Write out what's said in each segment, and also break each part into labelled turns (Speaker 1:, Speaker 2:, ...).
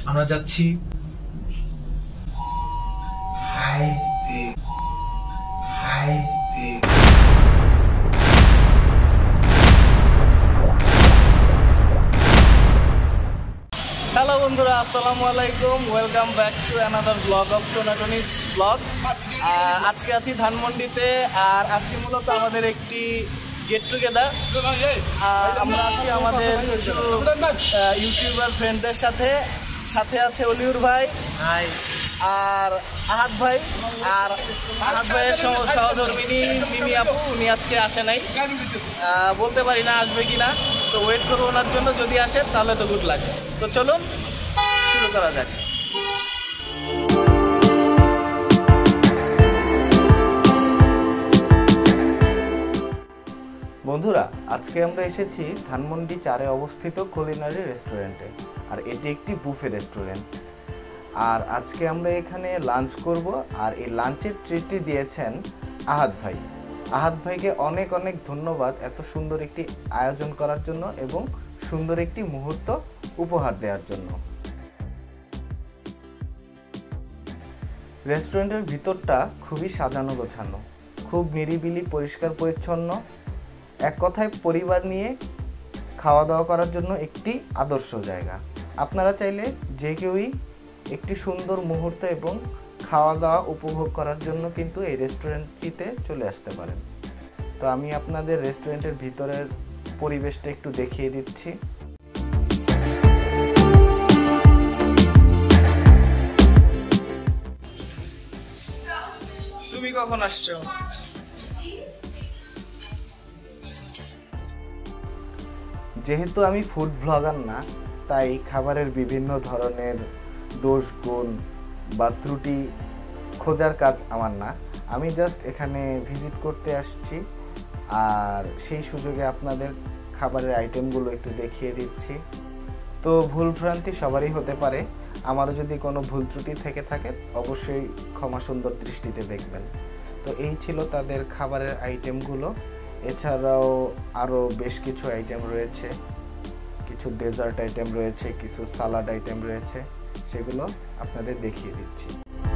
Speaker 1: আমরা যাচ্ছি
Speaker 2: হ্যালো বন্ধুরা, আসসালামু আলাইকুম। Welcome back to another blog of Tonatuni's blog. আজকে আছি ধানমন্ডিতে, আর আজকে মূলত আমাদের একটি গেট টুগেদার। আমরা আছি আমাদের কিছু ইউটিউবার ফ্রেন্ডদের সাথে। সাথে আছে অলিউর ভাই আর আহাদ ভাই, আর আহাদ ভাইয়ের সহধর্মিনী মিমি আপু, উনি আজকে আসে নাই, বলতে পারি না আসবে কিনা। তো ওয়েট করবো ওনার জন্য, যদি আসে তাহলে তো গুড লাগ। তো চলুন শুরু করা যাক। বন্ধুরা, আজকে আমরা এসেছি ধানমন্ডি 4-এ অবস্থিত কুলিনারি রেস্টুরেন্টে, আর এটি একটি বুফে রেস্টুরেন্ট। আর আজকে আমরা এখানে লাঞ্চ করব, আর এই লাঞ্চের ট্রিটটি দিয়েছেন আহাদ ভাই। আহাদ ভাইকে অনেক অনেক ধন্যবাদ এত সুন্দর একটি আয়োজন করার জন্য এবং সুন্দর একটি মুহূর্ত উপহার দেওয়ার জন্য। রেস্টুরেন্টের ভিতরটা খুবই সাজানো গোছানো, খুব নিরিবিলি, পরিষ্কার পরিচ্ছন্ন। এক কথায় পরিবার নিয়ে খাওয়া দাওয়া করার জন্য একটি আদর্শ জায়গা। আপনারা চাইলে যে কেউই একটি সুন্দর মুহূর্ত এবং খাওয়া দাওয়া উপভোগ করার জন্য কিন্তু এই রেস্টুরেন্টটিতে চলে আসতে পারেন। তো আমি আপনাদের রেস্টুরেন্টের ভিতরের পরিবেশটা একটু দেখিয়ে দিচ্ছি। তুমি কখন আসছো? যেহেতু আমি ফুড ব্লগার না, তাই খাবারের বিভিন্ন ধরনের দোষ গুণ বা ত্রুটি খোঁজার কাজ আমার না। আমি জাস্ট এখানে ভিজিট করতে আসছি, আর সেই সুযোগে আপনাদের খাবারের আইটেমগুলো একটু দেখিয়ে দিচ্ছি। তো ভুলভ্রান্তি সবারই হতে পারে, আমারও যদি কোনো ভুল ত্রুটি থেকে থাকে অবশ্যই ক্ষমা সুন্দর দৃষ্টিতে দেখবেন। তো এই ছিল তাদের খাবারের আইটেমগুলো। এছাড়াও আরও বেশ কিছু আইটেম রয়েছে, কিছু ডেজার্ট আইটেম রয়েছে, কিছু সালাড আইটেম রয়েছে, সেগুলো আপনাদের দেখিয়ে দিচ্ছি।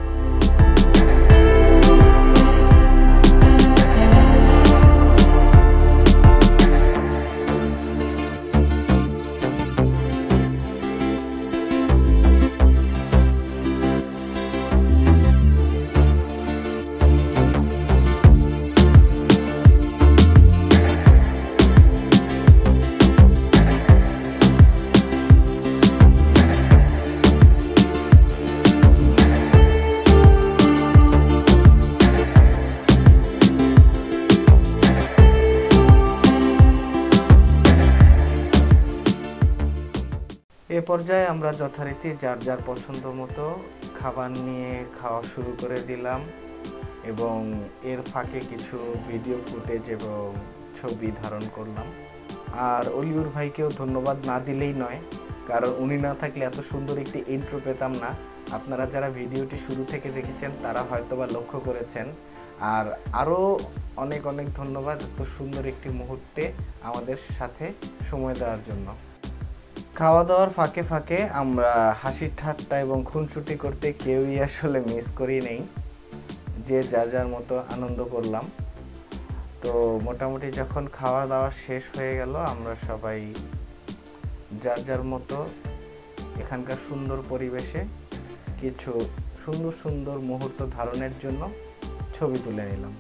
Speaker 2: এ পর্যায়ে আমরা যথারীতি যার যার পছন্দ মতো খাবার নিয়ে খাওয়া শুরু করে দিলাম, এবং এর ফাঁকে কিছু ভিডিও ফুটেজ এবং ছবি ধারণ করলাম। আর অলিউর ভাইকেও ধন্যবাদ না দিলেই নয়, কারণ উনি না থাকলে এত সুন্দর একটি ইন্ট্রো পেতাম না। আপনারা যারা ভিডিওটি শুরু থেকে দেখেছেন তারা হয়তোবা লক্ষ্য করেছেন। আর আরও অনেক অনেক ধন্যবাদ এত সুন্দর একটি মুহূর্তে আমাদের সাথে সময় দেওয়ার জন্য। খাওয়া দাওয়ার ফাঁকে ফাঁকে আমরা হাসি ঠাট্টা এবং খুনসুটি করতে কেউই আসলে মিস করি নেই, যে যার যার মতো আনন্দ করলাম। তো মোটামুটি যখন খাওয়া দাওয়া শেষ হয়ে গেল, আমরা সবাই যার যার মতো এখানকার সুন্দর পরিবেশে কিছু সুন্দর সুন্দর মুহূর্ত ধারণের জন্য ছবি তুলে নিলাম।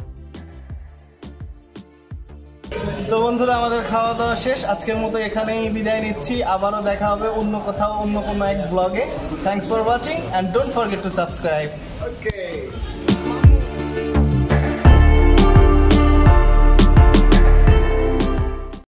Speaker 2: তো বন্ধুরা, আমাদের খাওয়া দাওয়া শেষ। আজকের মতো এখানেই বিদায় নিচ্ছি। আবারও দেখা হবে অন্য কোথাও, অন্য কোনো এক ব্লগে। Thanks for watching, and don't forget to subscribe. Okay.